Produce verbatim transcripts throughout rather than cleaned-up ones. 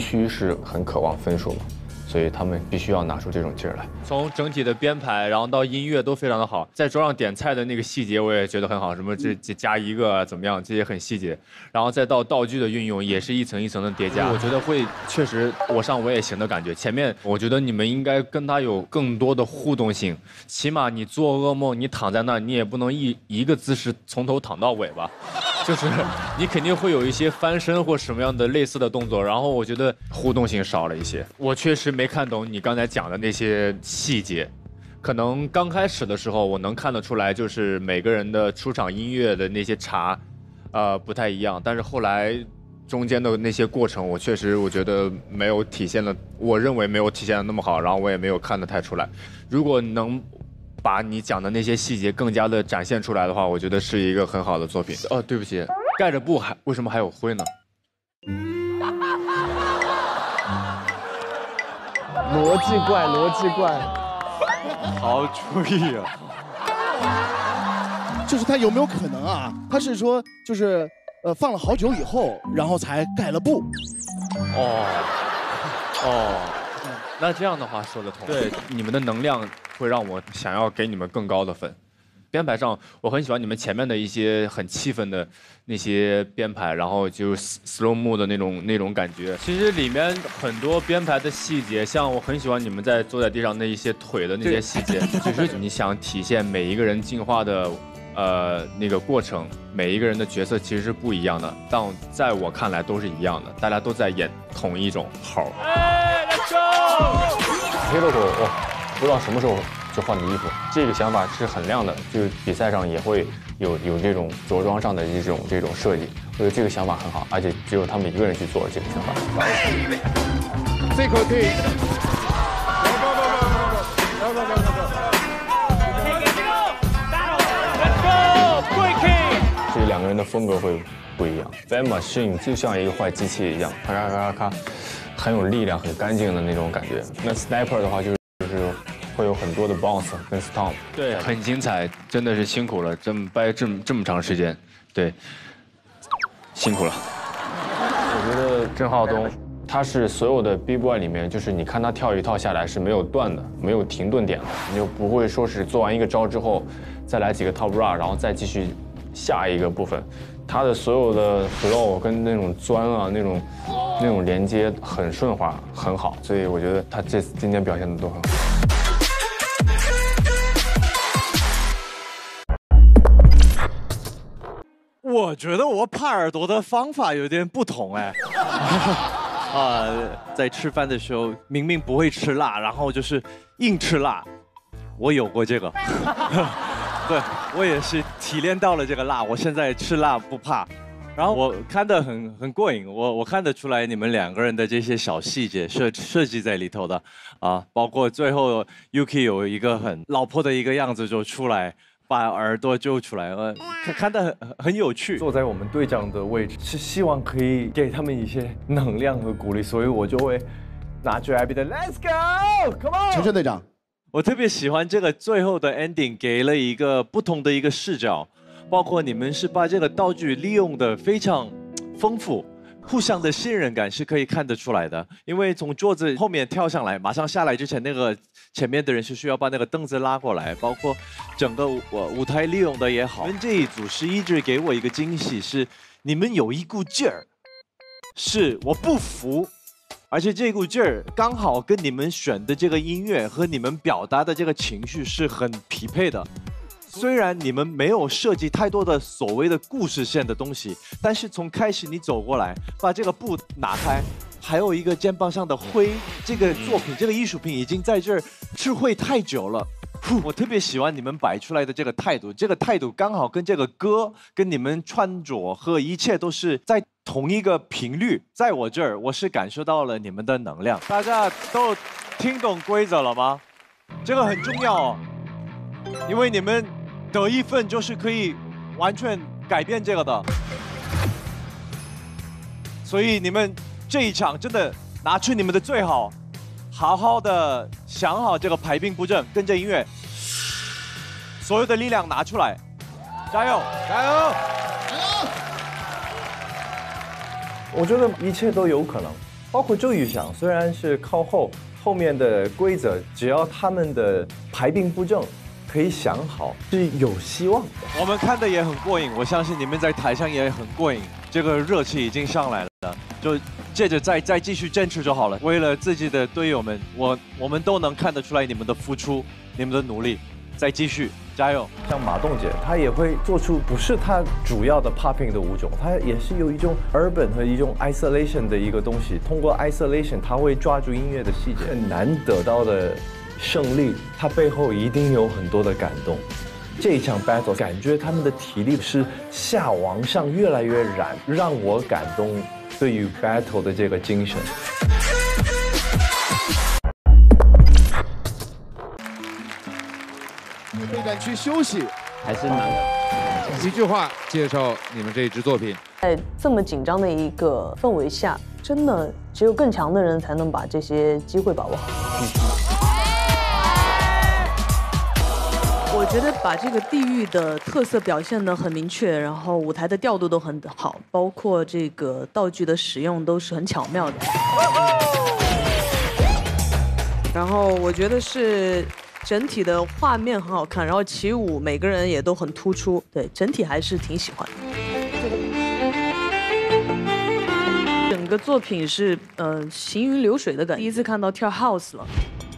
须是很渴望分数嘛，所以他们必须要拿出这种劲儿来。 从整体的编排，然后到音乐都非常的好，在桌上点菜的那个细节我也觉得很好，什么这这加一个啊怎么样，这些很细节，然后再到道具的运用也是一层一层的叠加，我觉得会确实我上我也行的感觉。前面我觉得你们应该跟他有更多的互动性，起码你做噩梦，你躺在那，你也不能一一个姿势从头躺到尾吧。就是你肯定会有一些翻身或什么样的类似的动作，然后我觉得互动性少了一些。我确实没看懂你刚才讲的那些细节，可能刚开始的时候我能看得出来，就是每个人的出场音乐的那些茬，呃不太一样，但是后来中间的那些过程，我确实我觉得没有体现的，我认为没有体现的那么好，然后我也没有看得太出来。如果能把你讲的那些细节更加的展现出来的话，我觉得是一个很好的作品。哦，对不起，盖着布还为什么还有灰呢？ 逻辑怪，逻辑怪， 好主意啊！ 就是他有没有可能啊？他是说就是呃放了好久以后，然后才盖了布。 哦，哦，那这样的话说得通。对，你们的能量会让我想要给你们更高的分。编排上，我很喜欢你们前面的一些很气氛的那些编排，然后就是 slow mo 的那种那种感觉。其实里面很多编排的细节，像我很喜欢你们在坐在地上那一些腿的那些细节，只是你想体现每一个人进化的呃那个过程，每一个人的角色其实是不一样的，但在我看来都是一样的，大家都在演同一种猴。哎 ，Let's go！ 黑洛狗哦，不知道什么时候就换你衣服，这个想法是很亮的，就是比赛上也会有有这种着装上的这种这种设计，我觉得这个想法很好，而且只有他们一个人去做了这个想法。 这口可以。 这两个人的风格会不一样。Van Machine 就像一个坏机器一样，咔咔咔咔咔，很有力量、很干净的那种感觉。那 Sniper 的话就是就是会有很多的 bounce 跟 stomp。 对，很精彩，真的是辛苦了，这么掰这么这么长时间，对，辛苦了。 我觉得郑浩东他是所有的 B-boy 里面，就是你看他跳一套下来是没有断的，没有停顿点的，你就不会说是做完一个招之后再来几个 top rock， 然后再继续下一个部分。他的所有的 flow 跟那种钻啊，那种那种连接很顺滑，很好，所以我觉得他这今天表现的都很好。 我觉得我帕尔多的方法有点不同哎。啊，在吃饭的时候明明不会吃辣，然后就是硬吃辣，我有过这个。对，我也是提炼到了这个辣，我现在吃辣不怕。然后我看得很很过瘾，我我看得出来你们两个人的这些小细节设设计在里头的啊，包括最后 Yuki 有一个很老婆的一个样子就出来，把耳朵揪出来，呃，看看得很很有趣。 坐在我们队长的位置，是希望可以给他们一些能量和鼓励，所以我就会拿着 Abby 的 Let's go，Come on， 陈晨队长。 我特别喜欢这个最后的 ending， 给了一个不同的一个视角，包括你们是把这个道具利用的非常丰富，互相的信任感是可以看得出来的。因为从桌子后面跳上来，马上下来之前，那个前面的人是需要把那个凳子拉过来，包括整个舞舞台利用的也好。你们这一组是一直给我一个惊喜，是你们有一股劲儿，是我不服。而且这股劲儿刚好跟你们选的这个音乐和你们表达的这个情绪是很匹配的。虽然你们没有设计太多的所谓的故事线的东西，但是从开始你走过来，把这个布拿开，还有一个肩膀上的灰，这个作品、这个艺术品已经在这儿智慧太久了。我特别喜欢你们摆出来的这个态度，这个态度刚好跟这个歌、跟你们穿着和一切都是在同一个频率。在我这儿，我是感受到了你们的能量。大家都听懂规则了吗？这个很重要哦，因为你们得一分就是可以完全改变这个的。所以你们这一场真的拿出你们的最好。好好的想好这个排兵布阵，跟着音乐，所有的力量拿出来，加油，加油，加油！ 我觉得一切都有可能， 包括周瑜翔，虽然是靠后，后面的规则只要他们的排兵布阵可以想好，是有希望的。 我们看的也很过瘾，我相信你们在台上也很过瘾，这个热气已经上来了，就接着再再继续坚持就好了。为了自己的队友们，我我们都能看得出来你们的付出，你们的努力，再继续加油。 像马栋姐，她也会做出不是她主要的 popping 的舞种，她也是有一种 urban 和一种 isolation 的一个东西。通过 isolation，她会抓住音乐的细节。很难得到的胜利，它背后一定有很多的感动。这一场 battle， 感觉他们的体力是下往上越来越燃，让我感动对于 battle 的这个精神。 备战区休息， 还是难。 一句话介绍你们这一支作品。 在这么紧张的一个氛围下，真的只有更强的人才能把这些机会把握好。我觉得把这个地域的特色表现得很明确，然后舞台的调度都很好，包括这个道具的使用都是很巧妙的。然后我觉得是整体的画面很好看，然后起舞每个人也都很突出，对，整体还是挺喜欢的。整个作品是呃行云流水的感觉，第一次看到跳 house 了。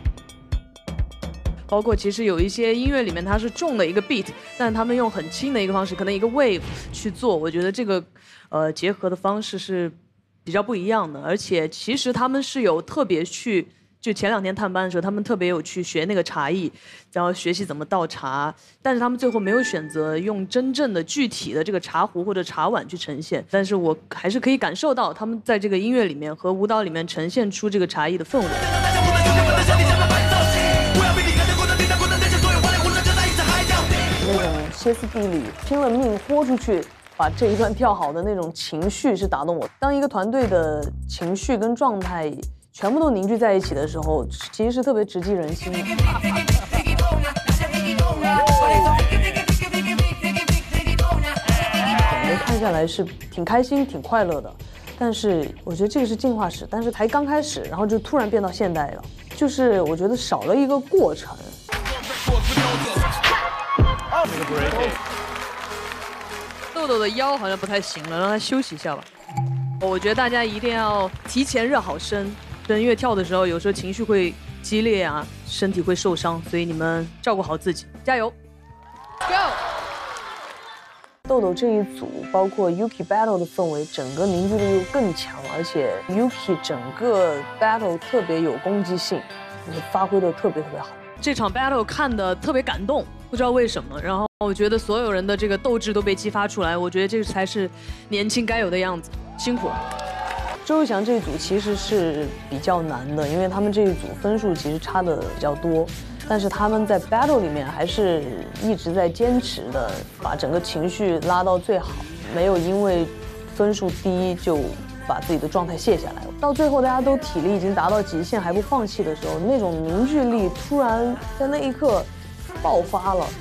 包括其实有一些音乐里面它是重的一个 beat， 但他们用很轻的一个方式，可能一个 wave 去做，我觉得这个呃结合的方式是比较不一样的。而且其实他们是有特别去，就前两天探班的时候，他们特别有去学那个茶艺，然后学习怎么倒茶，但是他们最后没有选择用真正的具体的这个茶壶或者茶碗去呈现。但是我还是可以感受到他们在这个音乐里面和舞蹈里面呈现出这个茶艺的氛围。那种歇斯底里、拼了命豁出去把这一段跳好的那种情绪是打动我。当一个团队的情绪跟状态全部都凝聚在一起的时候，其实是特别直击人心的。感觉看下来是挺开心、挺快乐的。但是我觉得这个是进化史，但是才刚开始，然后就突然变到现代了，就是我觉得少了一个过程。豆豆的腰好像不太行了，让他休息一下吧。我觉得大家一定要提前热好身，因为跳的时候有时候情绪会激烈啊，身体会受伤，所以你们照顾好自己，加油 ！Go！ 豆豆这一组，包括 Yuki battle 的氛围，整个凝聚力又更强，而且 Yuki 整个 battle 特别有攻击性，发挥的特别特别好。这场 battle 看的特别感动，不知道为什么。然后我觉得所有人的这个斗志都被激发出来，我觉得这才是年轻该有的样子。辛苦了。周瑜翔这一组其实是比较难的，因为他们这一组分数其实差的比较多。但是他们在 battle 里面还是一直在坚持的，把整个情绪拉到最好，没有因为分数低就把自己的状态卸下来。到最后大家都体力已经达到极限还不放弃的时候，那种凝聚力突然在那一刻爆发了。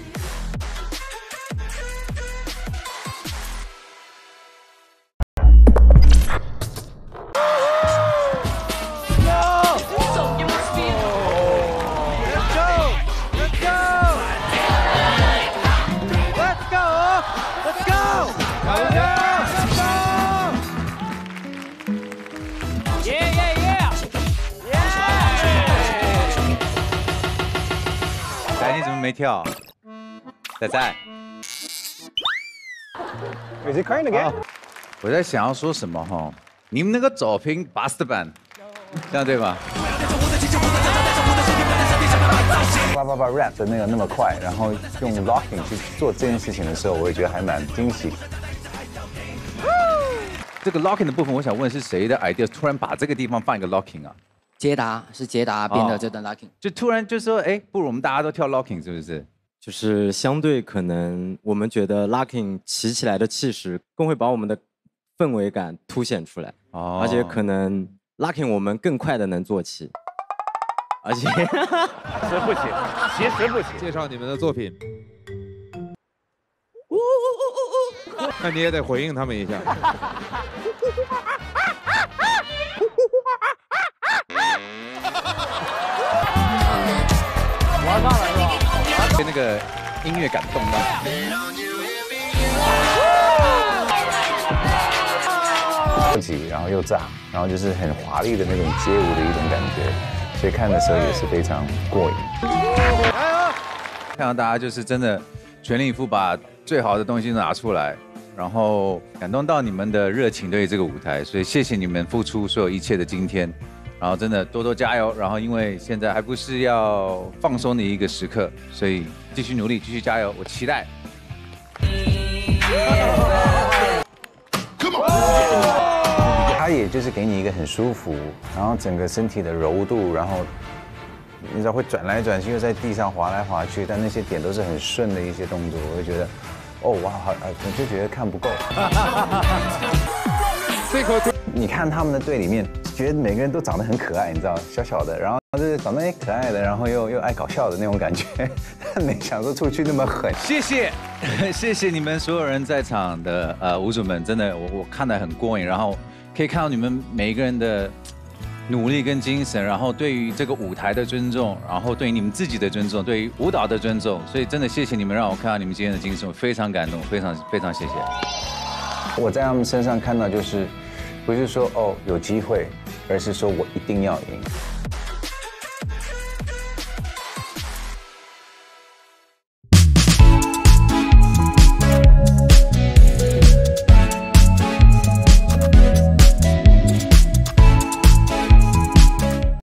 没跳，仔仔 Is it crying again？ 我在想要说什么哈？你们那个走平 Buster Band， 这样对吧？ 叭叭叭 rap 的那个那么快，然后用 locking 去做这件事情的时候，我也觉得还蛮惊喜。 这个 locking 的部分，我想问是谁的 idea？ 突然把这个地方放一个 locking 啊？ 捷达是捷达编的这段 locking，、哦、 就突然就说，哎，不如我们大家都跳 locking， 是不是？ 就是相对可能我们觉得 locking 起起来的气势更会把我们的氛围感凸显出来，哦、而且可能 locking 我们更快的能做起，而且其实不行，其实不行。介绍你们的作品，那你也得回应他们一下。 个音乐感动到。 高级，然后又炸，然后就是很华丽的那种街舞的一种感觉，所以看的时候也是非常过瘾。 看到大家就是真的全力以赴把最好的东西拿出来，然后感动到你们的热情对这个舞台，所以谢谢你们付出所有一切的今天，然后真的多多加油，然后因为现在还不是要放松的一个时刻，所以继续努力，继续加油，我期待。 它也就是给你一个很舒服，然后整个身体的柔度，然后你知道会转来转去，又在地上滑来滑去，但那些点都是很顺的一些动作，我会觉得，哦哇，好，我就觉得看不够。你看他们的队里面，觉得每个人都长得很可爱，你知道，小小的，然后就是长得可爱的，然后又又爱搞笑的那种感觉，但没想到出去那么狠。 谢谢，谢谢你们所有人在场的呃舞主们，真的我我看得很过瘾，然后可以看到你们每一个人的努力跟精神，然后对于这个舞台的尊重，然后对于你们自己的尊重，对于舞蹈的尊重，所以真的谢谢你们，让我看到你们今天的精神，我非常感动，非常非常谢谢。 我在他们身上看到就是，不是说哦有机会，而是说我一定要赢。